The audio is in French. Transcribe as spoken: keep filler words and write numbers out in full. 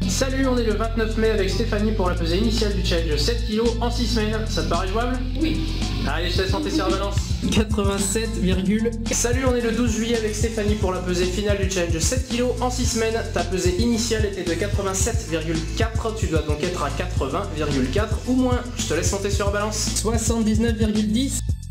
Salut, on est le vingt-neuf mai avec Stéphanie pour la pesée initiale du challenge sept kilos en six semaines. Ça te paraît jouable? Oui. Allez, je te laisse monter sur la balance. quatre-vingt-sept virgule... Salut, on est le douze juillet avec Stéphanie pour la pesée finale du challenge sept kilos en six semaines. Ta pesée initiale était de quatre-vingt-sept virgule quatre, tu dois donc être à quatre-vingts virgule quatre ou moins. Je te laisse monter sur la balance. soixante-dix-neuf virgule dix.